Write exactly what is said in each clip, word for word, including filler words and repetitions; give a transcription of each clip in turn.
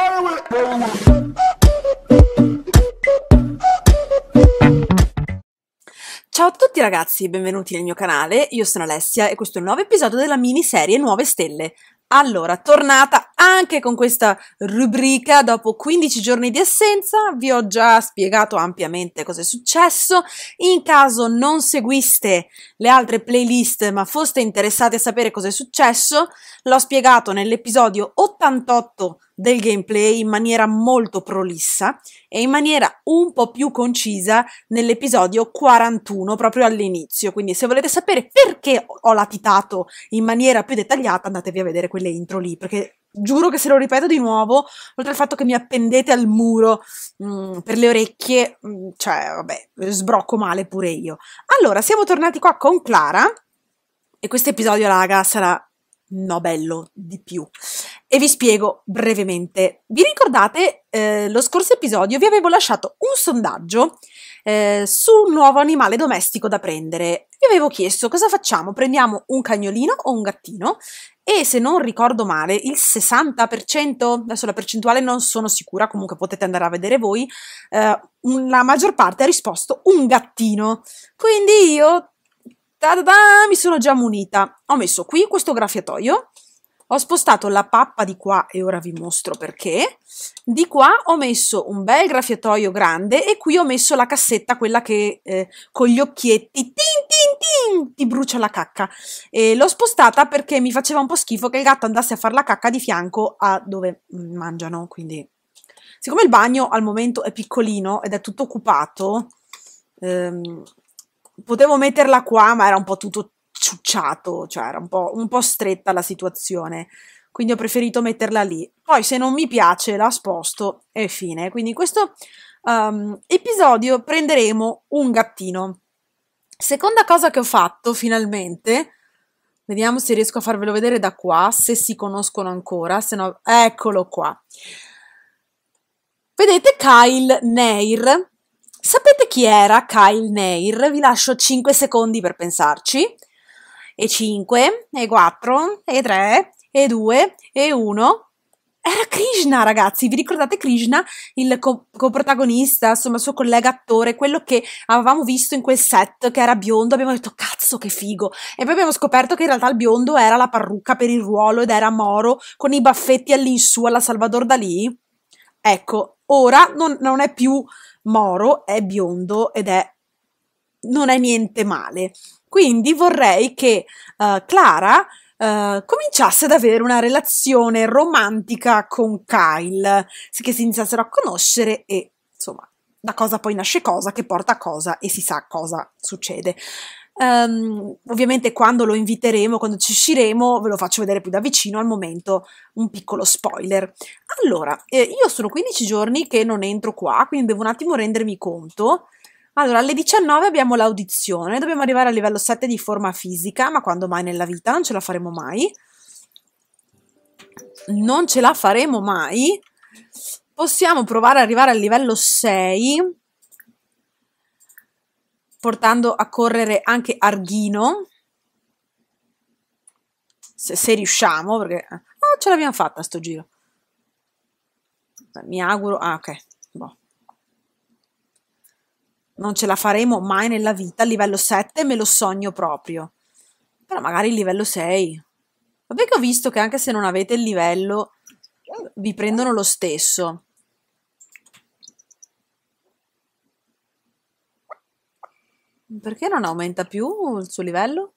Ciao a tutti ragazzi, benvenuti nel mio canale, io sono Alessia e questo è il nuovo episodio della miniserie Nuove Stelle. Allora, tornata anche con questa rubrica dopo quindici giorni di assenza, vi ho già spiegato ampiamente cosa è successo. In caso non seguiste le altre playlist ma foste interessati a sapere cosa è successo, l'ho spiegato nell'episodio ottantotto del gameplay in maniera molto prolissa e in maniera un po' più concisa nell'episodio quarantuno, proprio all'inizio. Quindi se volete sapere perché ho latitato in maniera più dettagliata, andatevi a vedere quelle intro lì, perché giuro che se lo ripeto di nuovo, oltre al fatto che mi appendete al muro mh, per le orecchie, mh, cioè vabbè, sbrocco male pure io. Allora, siamo tornati qua con Clara e questo episodio, raga, sarà no bello di più. E vi spiego brevemente. Vi ricordate, eh, lo scorso episodio vi avevo lasciato un sondaggio eh, su un nuovo animale domestico da prendere. Vi avevo chiesto cosa facciamo, prendiamo un cagnolino o un gattino? E se non ricordo male, il sessanta per cento, adesso la percentuale non sono sicura, comunque potete andare a vedere voi, eh, la maggior parte ha risposto un gattino. Quindi io, ta-da-da, mi sono già munita. Ho messo qui questo graffiatoio. Ho spostato la pappa di qua e ora vi mostro perché. Di qua ho messo un bel graffiatoio grande e qui ho messo la cassetta, quella che eh, con gli occhietti tin tin tin ti brucia la cacca. E l'ho spostata perché mi faceva un po' schifo che il gatto andasse a fare la cacca di fianco a dove mangiano. Quindi, siccome il bagno al momento è piccolino ed è tutto occupato, ehm, potevo metterla qua, ma era un po' tutto ciucciato, cioè era un po', un po' stretta la situazione, quindi ho preferito metterla lì. Poi se non mi piace la sposto e fine. Quindi in questo um, episodio prenderemo un gattino. Seconda cosa che ho fatto finalmente, vediamo se riesco a farvelo vedere da qua, se si conoscono ancora, se no, eccolo qua. Vedete Kyle Neir? Sapete chi era Kyle Neir? Vi lascio cinque secondi per pensarci. E cinque, e quattro, e tre, e due, e uno. Era Krishna, ragazzi. Vi ricordate Krishna, il co- coprotagonista, insomma, il suo collega attore, quello che avevamo visto in quel set, che era biondo? Abbiamo detto, cazzo, che figo. E poi abbiamo scoperto che in realtà il biondo era la parrucca per il ruolo ed era Moro con i baffetti all'insù alla Salvador Dalì. Ecco, ora non, non è più Moro, è biondo ed è... non è niente male. Quindi vorrei che uh, Clara uh, cominciasse ad avere una relazione romantica con Kyle, che si iniziassero a conoscere e, insomma, da cosa poi nasce cosa, che porta a cosa e si sa cosa succede. Um, ovviamente quando lo inviteremo, quando ci usciremo, ve lo faccio vedere più da vicino. Al momento un piccolo spoiler. Allora, eh, io sono quindici giorni che non entro qua, quindi devo un attimo rendermi conto. Allora, alle diciannove abbiamo l'audizione, dobbiamo arrivare al livello sette di forma fisica, ma quando mai nella vita? Non ce la faremo mai. Non ce la faremo mai. Possiamo provare ad arrivare al livello sei, portando a correre anche Arghino, se, se riusciamo, perché... Oh, ce l'abbiamo fatta sto giro. Mi auguro... Ah, ok. Boh. Non ce la faremo mai nella vita, livello sette me lo sogno proprio, però magari il livello sei. Vabbè che ho visto che anche se non avete il livello vi prendono lo stesso. Perché non aumenta più il suo livello?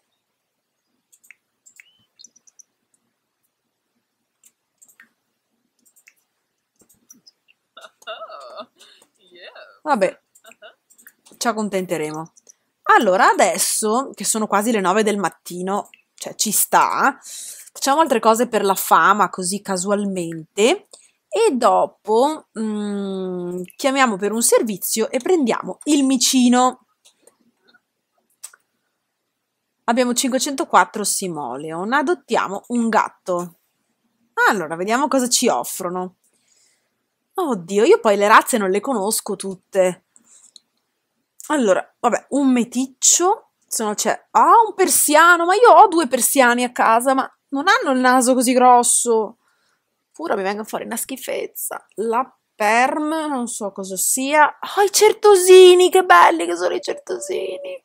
Vabbè, ci accontenteremo. Allora, adesso, che sono quasi le nove del mattino, cioè ci sta, facciamo altre cose per la fama, così casualmente, e dopo mm, chiamiamo per un servizio e prendiamo il micino. Abbiamo cinquecentoquattro simoleon, adottiamo un gatto. Allora, vediamo cosa ci offrono. Oddio, io poi le razze non le conosco tutte. Allora, vabbè, un meticcio, se no c'è... Ah, un persiano, ma io ho due persiani a casa, ma non hanno il naso così grosso. Pure mi venga fuori una schifezza. La perm, non so cosa sia. Oh, i certosini, che belli che sono i certosini.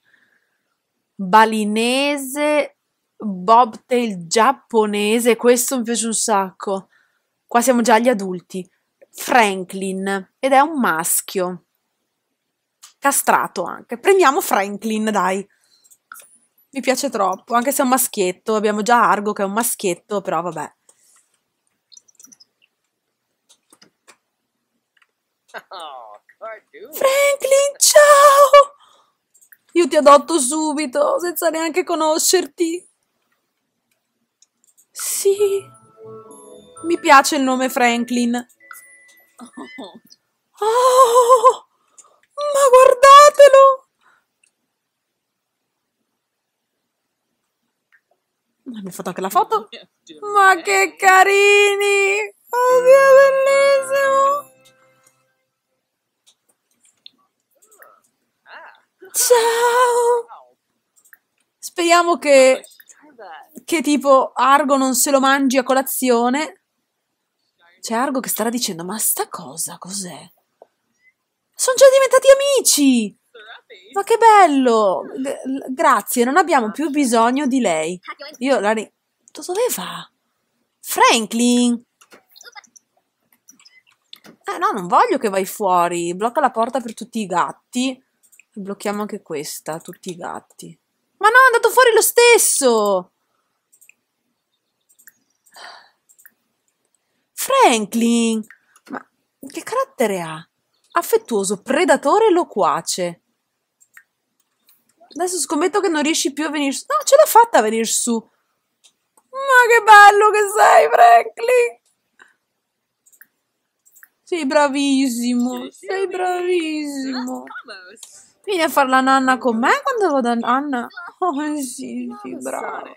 Balinese, bobtail giapponese, questo mi piace un sacco. Qua siamo già agli adulti. Franklin, ed è un maschio. Castrato anche. Prendiamo Franklin, dai. Mi piace troppo, anche se è un maschietto. Abbiamo già Argo che è un maschietto, però vabbè. Franklin, ciao! Io ti adotto subito, senza neanche conoscerti. Sì, mi piace il nome Franklin. Oh, ma guardatelo! Mi ha fatto anche la foto. Ma che carini! Oddio, bellissimo! Ciao! Speriamo che, che tipo Argo non se lo mangi a colazione. C'è Argo che starà dicendo, ma sta cosa cos'è? Sono già diventati amici! Ma che bello! G- grazie, non abbiamo più bisogno di lei. Io la ri... Dove va? Franklin! Eh no, non voglio che vai fuori. Blocca la porta per tutti i gatti. Blocchiamo anche questa, tutti i gatti. Ma no, è andato fuori lo stesso! Franklin! Ma che carattere ha? Affettuoso, predatore e loquace. Adesso scommetto che non riesci più a venire su. No, ce l'ha fatta a venire su. Ma che bello che sei, Franklin! Sei bravissimo, sei bravissimo. Vieni a fare la nanna con me quando vado a nanna? Oh sì, sì, bravo.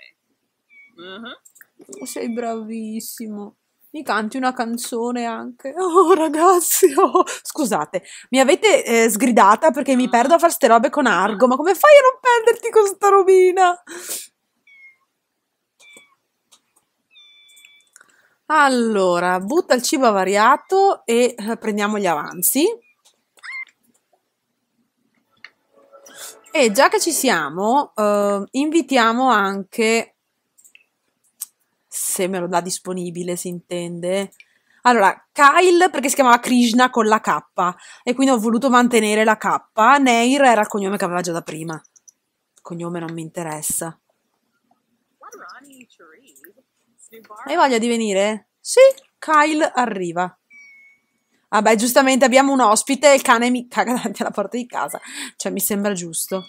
Sei bravissimo. Mi canti una canzone anche? Oh ragazzi, oh. Scusate, mi avete eh, sgridata perché mi perdo a fare ste robe con Argo, ma come fai a non perderti con sta robina? Allora, butta il cibo avariato e eh, prendiamo gli avanzi. E già che ci siamo, eh, invitiamo anche, se me lo dà disponibile, si intende. Allora, Kyle perché si chiamava Krishna con la K e quindi ho voluto mantenere la K. Neir era il cognome che aveva già da prima. Il cognome non mi interessa. Hai voglia di venire? Sì, Kyle arriva. Vabbè, giustamente abbiamo un ospite e il cane mi caga davanti alla porta di casa. Cioè, mi sembra giusto.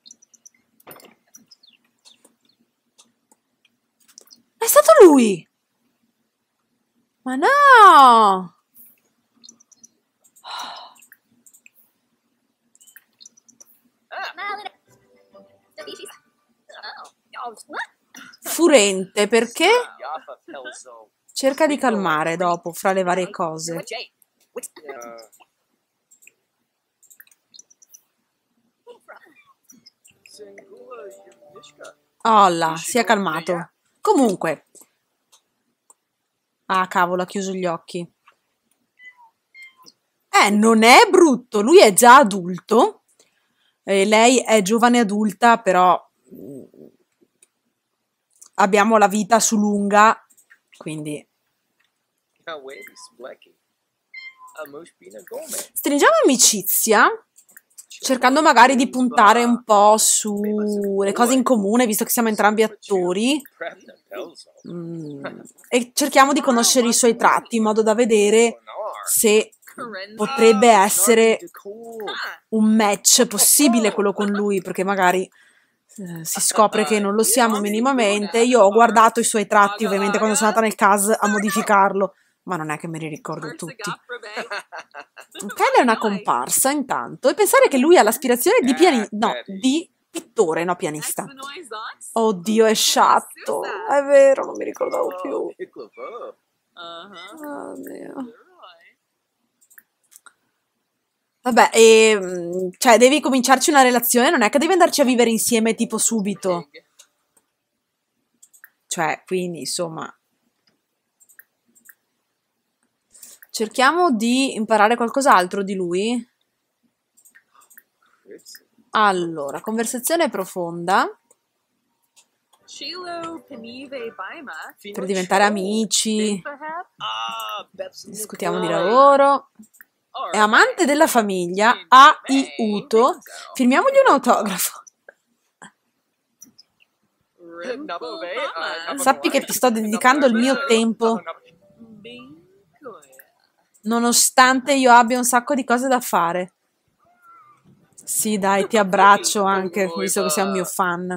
È stato lui! Ma no! Furente, perché? Cerca di calmare dopo, fra le varie cose. Oh là, si è calmato. Comunque. Ah, cavolo, ha chiuso gli occhi. Eh, non è brutto, lui è già adulto. E lei è giovane adulta, però abbiamo la vita su lunga, quindi stringiamo amicizia, cercando magari di puntare un po' sulle cose in comune, visto che siamo entrambi attori, mm, e cerchiamo di conoscere i suoi tratti, in modo da vedere se potrebbe essere un match possibile quello con lui, perché magari eh, si scopre che non lo siamo minimamente. Io ho guardato i suoi tratti, ovviamente, quando sono andata nel C A S a modificarlo, ma non è che me li ricordo tutti. Kelly è una comparsa, intanto, e pensare che lui ha l'aspirazione di pianista, no, di pittore, no pianista. Oddio, è sciatto, è vero, non mi ricordavo più. Oh, Dio. Vabbè, e, cioè, devi cominciarci una relazione, non è che devi andarci a vivere insieme tipo subito. Cioè, quindi, insomma... Cerchiamo di imparare qualcos'altro di lui. Allora, conversazione profonda. Per diventare amici. Discutiamo di lavoro. È amante della famiglia. A I Uto. Firmiamogli un autografo. Sappi che ti sto dedicando il mio tempo, nonostante io abbia un sacco di cose da fare. Sì, dai, ti abbraccio anche, visto che sei un mio fan.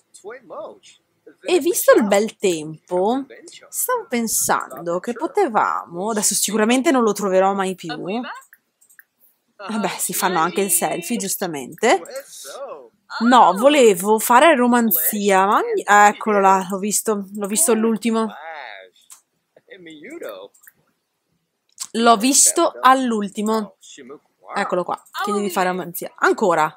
E visto il bel tempo, stavo pensando che potevamo, adesso sicuramente non lo troverò mai più. Vabbè, si fanno anche il selfie, giustamente. No, volevo fare romanzia, ma ah, eccolo là, l'ho visto, l'ho visto l'ultimo. L'ho visto all'ultimo. Eccolo qua, chiedi di fare romanzia. Ancora.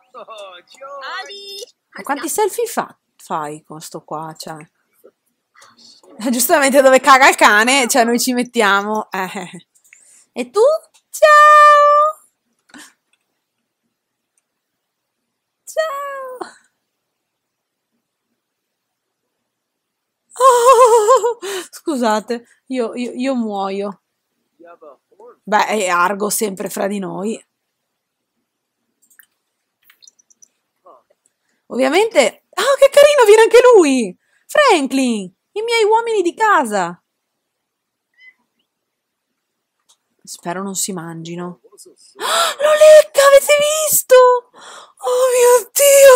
Ma quanti selfie fa? Fai con sto qua, cioè. Giustamente dove caga il cane, cioè noi ci mettiamo. Eh. E tu? Ciao! Ciao! Oh, scusate, io, io, io muoio. Beh, è Argo sempre fra di noi. Ovviamente... Oh, che carino, viene anche lui! Franklin, i miei uomini di casa. Spero non si mangino. Oh, lo lecca, avete visto? Oh mio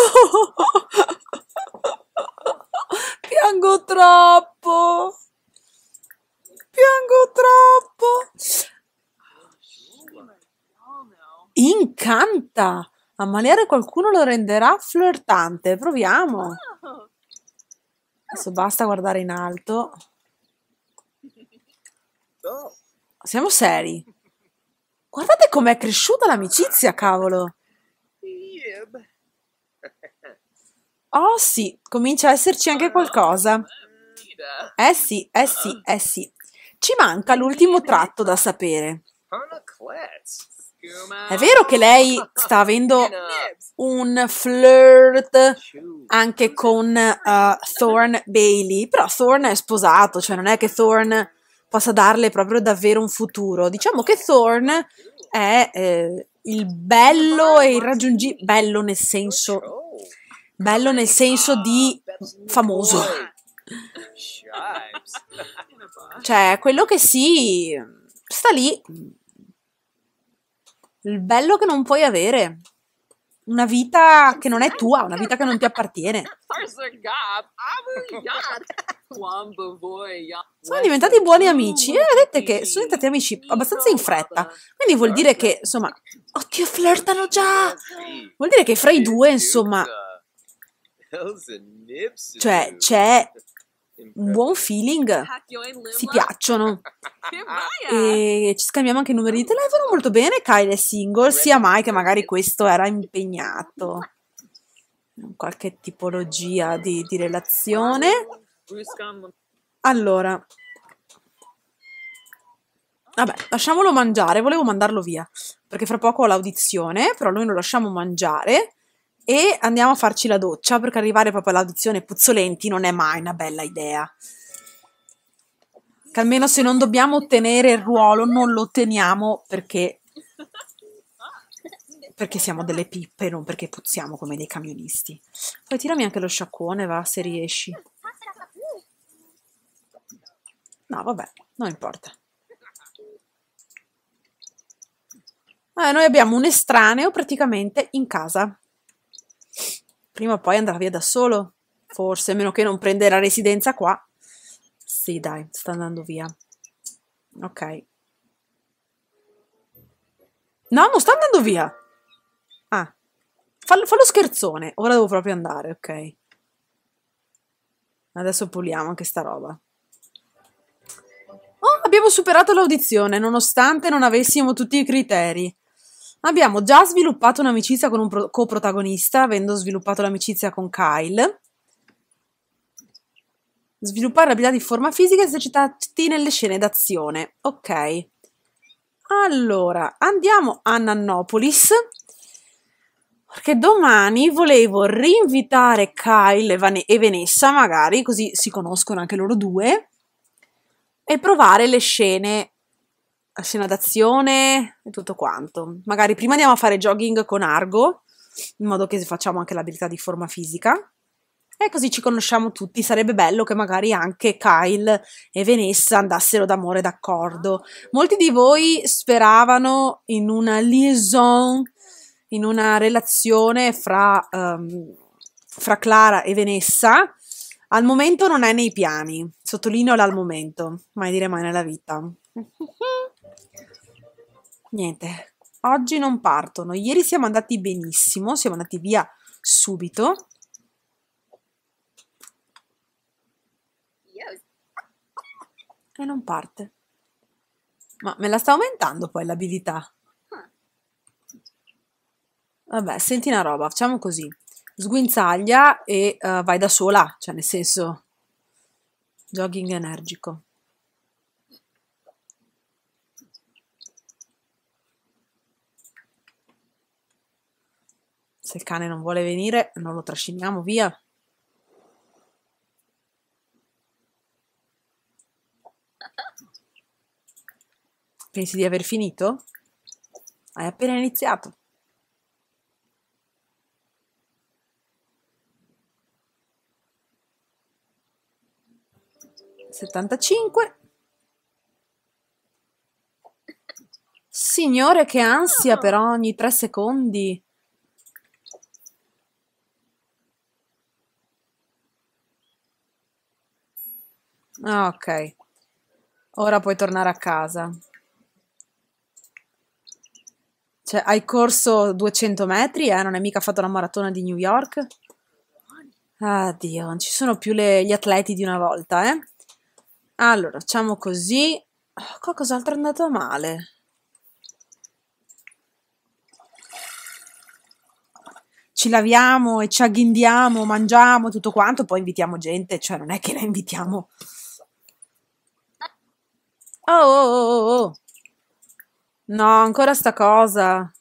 Dio! Piango troppo! Piango troppo! Incanta! Ammaliare qualcuno lo renderà flirtante. Proviamo. Adesso basta guardare in alto. Siamo seri. Guardate com'è cresciuta l'amicizia, cavolo. Oh sì, comincia a esserci anche qualcosa. Eh sì, eh sì, eh sì. Ci manca l'ultimo tratto da sapere. È vero che lei sta avendo un flirt anche con uh, Thorn Bailey, però Thorn è sposato, cioè non è che Thorn possa darle proprio davvero un futuro. Diciamo che Thorn è eh, il bello e irraggiungibile, bello nel senso, bello nel senso di famoso. Cioè, quello che sì, sta lì. Il bello che non puoi avere. Una vita che non è tua, una vita che non ti appartiene. Sono diventati buoni amici e vedete che sono diventati amici abbastanza in fretta. Quindi vuol dire che, insomma, oddio, flirtano già! Vuol dire che fra i due, insomma, cioè c'è un buon feeling, si piacciono e ci scambiamo anche i numeri di telefono molto bene. Kyle è single, sia mai che magari questo era impegnato in qualche tipologia di, di relazione. Allora, vabbè, lasciamolo mangiare, volevo mandarlo via perché fra poco ho l'audizione, però noi lo lasciamo mangiare e andiamo a farci la doccia, perché arrivare proprio all'audizione puzzolenti non è mai una bella idea. Che almeno se non dobbiamo ottenere il ruolo, non lo otteniamo perché, perché siamo delle pippe, non perché puzziamo come dei camionisti. Poi tirami anche lo sciacquone, va, se riesci. No, vabbè, non importa. Eh, noi abbiamo un estraneo praticamente in casa. Prima o poi andrà via da solo, forse, a meno che non prende la residenza qua. Sì, dai, sta andando via. Ok. No, non sta andando via. Ah, fallo, fallo scherzone. Ora devo proprio andare, ok. Adesso puliamo anche sta roba. Oh, abbiamo superato l'audizione, nonostante non avessimo tutti i criteri. Abbiamo già sviluppato un'amicizia con un coprotagonista, avendo sviluppato l'amicizia con Kyle. Sviluppare abilità di forma fisica e esercitarti nelle scene d'azione. Ok. Allora, andiamo a Nannopolis, perché domani volevo rinvitare Kyle e, Vane- e Vanessa, magari, così si conoscono anche loro due, e provare le scene, la scena d'azione e tutto quanto. Magari prima andiamo a fare jogging con Argo, in modo che facciamo anche l'abilità di forma fisica. E così ci conosciamo tutti, sarebbe bello che magari anche Kyle e Vanessa andassero d'amore d'accordo. Molti di voi speravano in una liaison, in una relazione fra, ehm, fra Clara e Vanessa. Al momento non è nei piani, sottolineo l'al momento, mai dire mai nella vita. Niente, oggi non partono. Ieri siamo andati benissimo, siamo andati via subito. E non parte. Ma me la sta aumentando poi l'abilità. Vabbè, senti una roba, facciamo così. Sguinzaglia e uh, vai da sola, cioè nel senso jogging energico. Se il cane non vuole venire, non lo trasciniamo via. Pensi di aver finito? Hai appena iniziato. settantacinque. Signore, che ansia per ogni tre secondi. Ah, ok. Ora puoi tornare a casa. Cioè, hai corso duecento metri, eh? Non hai mica fatto la maratona di New York? Ah, Dio, non ci sono più le- gli atleti di una volta, eh? Allora, facciamo così. Oh, qualcos'altro è andato male. Ci laviamo e ci agghindiamo, mangiamo, tutto quanto, poi invitiamo gente, cioè non è che la invitiamo. Oh, oh, oh, oh, oh. No, ancora sta cosa.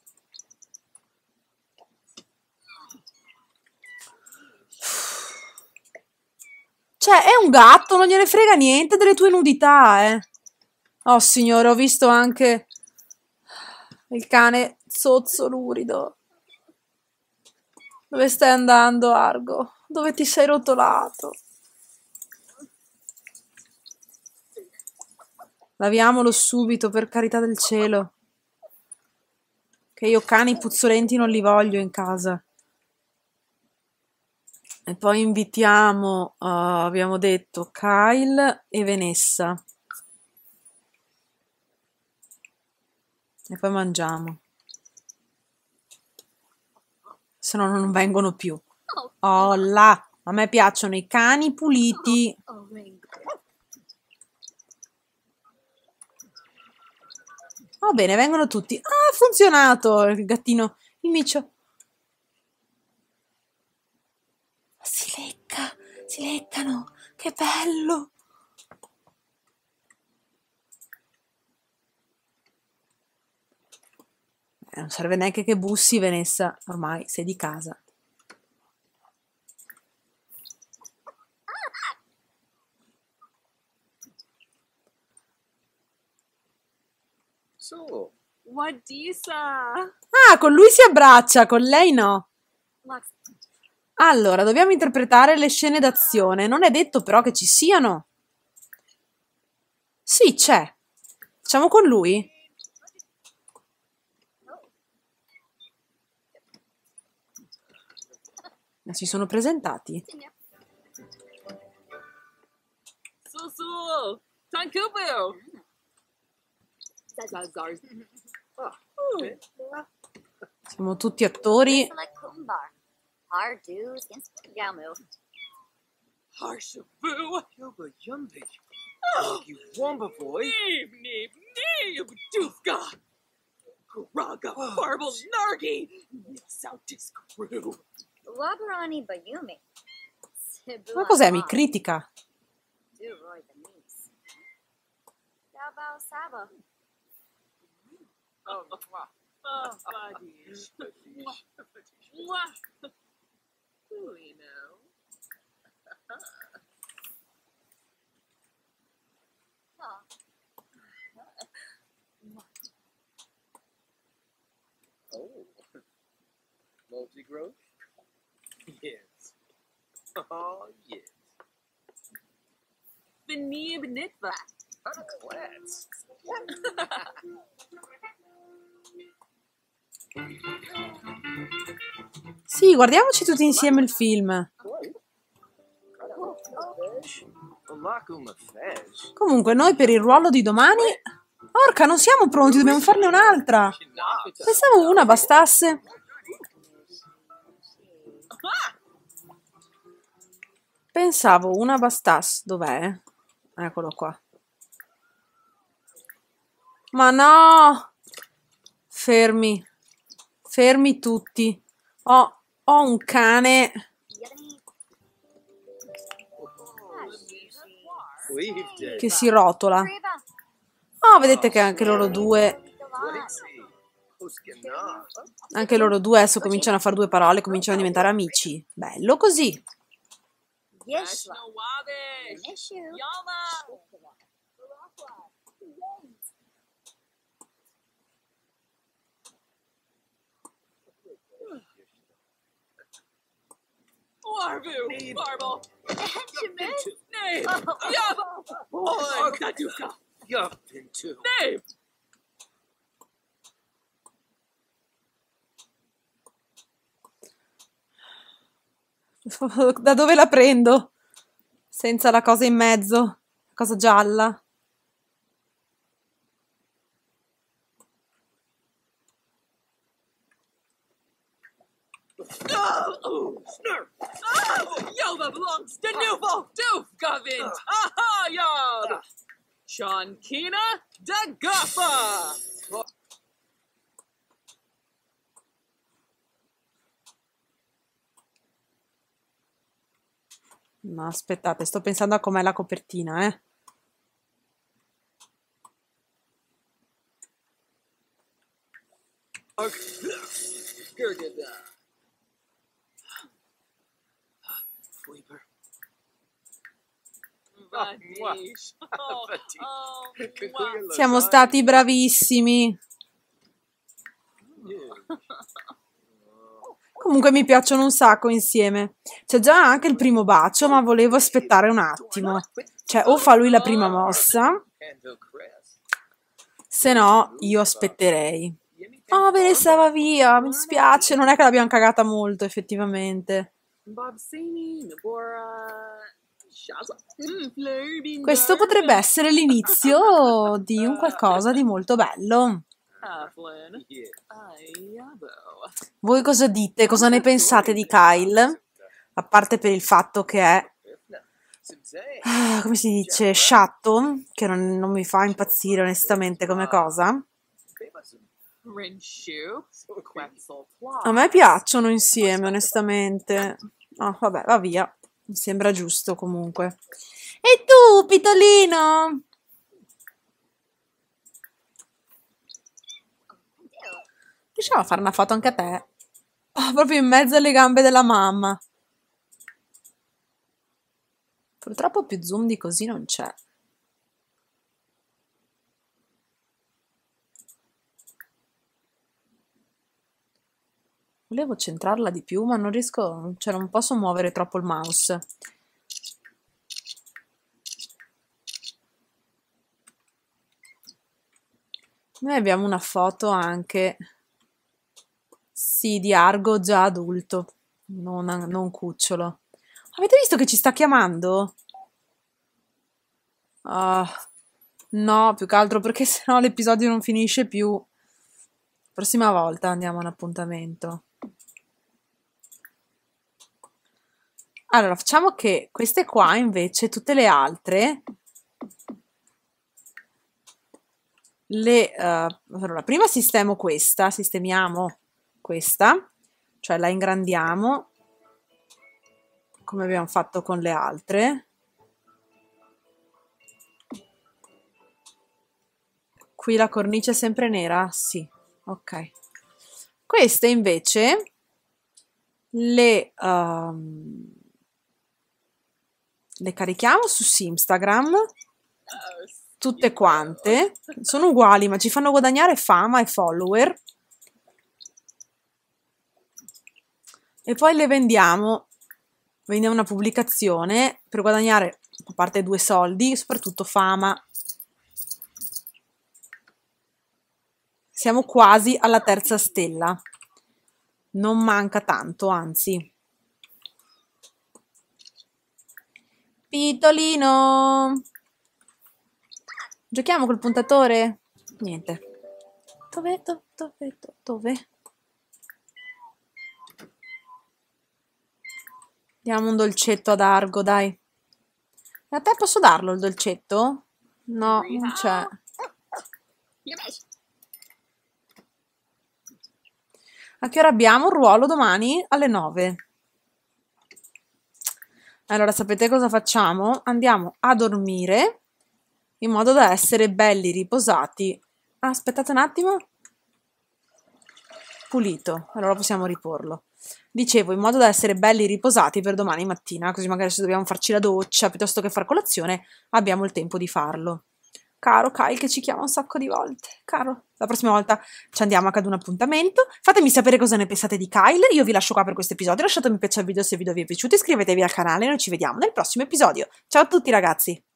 Cioè, è un gatto, non gliene frega niente delle tue nudità, eh. Oh, signore, ho visto anche il cane zozzo lurido. Dove stai andando, Argo? Dove ti sei rotolato? Laviamolo subito, per carità del cielo. Che io cani puzzolenti non li voglio in casa. E poi invitiamo, uh, abbiamo detto, Kyle e Vanessa. E poi mangiamo. Se no non vengono più. Oh là, a me piacciono i cani puliti. Va bene, vengono tutti. Ah, ha funzionato il gattino, il micio. Si lecca, si leccano, che bello. Eh, non serve neanche che bussi, Vanessa, ormai sei di casa. So, what do you say? Ah, con lui si abbraccia, con lei no. Allora, dobbiamo interpretare le scene d'azione. Non è detto però che ci siano. Sì, c'è. Facciamo con lui? Si sono presentati. So, so, Tankubu. Siamo tutti attori. Harshabu. Yoba Yumbi. You Wamba boy. Neeb, neeb, neeb, Dufka. Kuraga, Barble, Nargi. Sautis Crew. Wabarani Bayumi. Ma cos'è? Mi critica. Davao Saba. Oh, mwah. Oh, Badish. Mwah. Mwah. We know. Oh, multi-growth? Yes. Oh, yes. Benib Nitva. Class. Sì, guardiamoci tutti insieme il film. Comunque, noi per il ruolo di domani... Porca, non siamo pronti, dobbiamo farne un'altra. Pensavo una bastasse. Pensavo una bastasse. Dov'è? Eccolo qua. Ma no! Fermi. Fermi tutti. Ho, ho un cane che si rotola. Oh, vedete che anche loro due... Anche loro due adesso cominciano a fare due parole, cominciano a diventare amici. Bello così. Warbu, Barble, Name, Yabba, oh, Kaduka, Yup, into. Name. Da dove la prendo? Senza la cosa in mezzo, la cosa gialla. Oh, snurf. Oh, Yoba belongs to Newful, Doof Govint, aha, Yob. Shankina da Gaffa. No, aspettate, sto pensando a com'è la copertina, eh. Sleeper. Vanish. Oh, oh, mwah. Siamo stati bravissimi. Comunque mi piacciono un sacco insieme. C'è già anche il primo bacio, ma volevo aspettare un attimo. Cioè, o fa lui la prima mossa, se no io aspetterei. Oh, Vanessa va via, mi dispiace, non è che l'abbiamo cagata molto, effettivamente. Questo potrebbe essere l'inizio di un qualcosa di molto bello. Voi cosa dite? Cosa ne pensate di Kyle? A parte per il fatto che è, ah, come si dice, sciatto, che non, non mi fa impazzire onestamente come cosa. A me piacciono insieme, onestamente. Oh, vabbè, va via. Mi sembra giusto comunque. E tu, Pitolino? Riusciamo a fare una foto anche a te? Oh, proprio in mezzo alle gambe della mamma. Purtroppo più zoom di così non c'è. Volevo centrarla di più, ma non riesco, cioè non posso muovere troppo il mouse. Noi abbiamo una foto anche, sì, di Argo già adulto, non, non cucciolo. Avete visto che ci sta chiamando? Uh, no, più che altro perché sennò l'episodio non finisce più. Prossima volta andiamo a un appuntamento. Allora, facciamo che queste qua invece, tutte le altre, le, uh, allora, prima sistemo questa, sistemiamo questa, cioè la ingrandiamo, come abbiamo fatto con le altre. Qui la cornice è sempre nera? Sì. Ok. Queste invece le, um, le carichiamo su Simstagram, tutte quante. Sono uguali, ma ci fanno guadagnare fama e follower. E poi le vendiamo. Vendiamo una pubblicazione per guadagnare, a parte due soldi, soprattutto fama. Siamo quasi alla terza stella. Non manca tanto, anzi. Pitolino! Giochiamo col puntatore? Niente. Dove, dove, dove, dove? Diamo un dolcetto ad Argo, dai. E a te posso darlo il dolcetto? No, non c'è. A che ora abbiamo un ruolo domani? Alle nove. Allora, sapete cosa facciamo? Andiamo a dormire in modo da essere belli riposati. Ah, aspettate un attimo. Pulito. Allora possiamo riporlo. Dicevo, in modo da essere belli riposati per domani mattina, così magari se dobbiamo farci la doccia piuttosto che far colazione, abbiamo il tempo di farlo. Caro Kyle che ci chiama un sacco di volte. Caro, la prossima volta ci andiamo ad un appuntamento. Fatemi sapere cosa ne pensate di Kyle. Io vi lascio qua per questo episodio. Lasciate un mi piace al video se il video vi è piaciuto. Iscrivetevi al canale. Noi ci vediamo nel prossimo episodio. Ciao a tutti ragazzi.